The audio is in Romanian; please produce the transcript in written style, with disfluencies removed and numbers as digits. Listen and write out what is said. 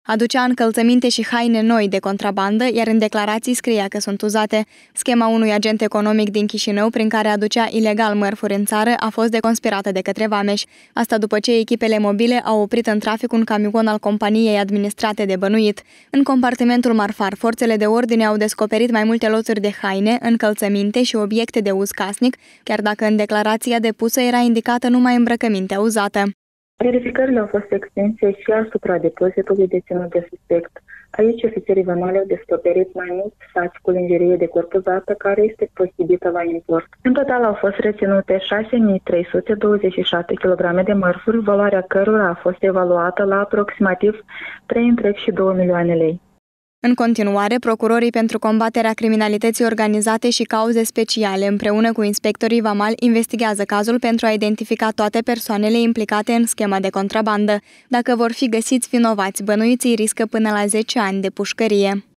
Aducea încălțăminte și haine noi de contrabandă, iar în declarații scria că sunt uzate. Schema unui agent economic din Chișinău, prin care aducea ilegal mărfuri în țară, a fost deconspirată de către vameși. Asta după ce echipele mobile au oprit în trafic un camion al companiei administrate de bănuit. În compartimentul marfar, forțele de ordine au descoperit mai multe loturi de haine, încălțăminte și obiecte de uz casnic, chiar dacă în declarația depusă era indicată numai îmbrăcămintea uzată. Verificările au fost extinse și asupra depozitului deținut de suspect. Aici, ofițerii vamali au descoperit mai mulți saci cu lingerie de corp uzată care este prohibită la import. În total au fost reținute 6.327 kg de mărfuri, valoarea cărora a fost evaluată la aproximativ 3,2 milioane lei. În continuare, procurorii pentru combaterea criminalității organizate și cauze speciale, împreună cu inspectorii vamali, investigează cazul pentru a identifica toate persoanele implicate în schema de contrabandă. Dacă vor fi găsiți vinovați, bănuiții riscă până la 10 ani de pușcărie.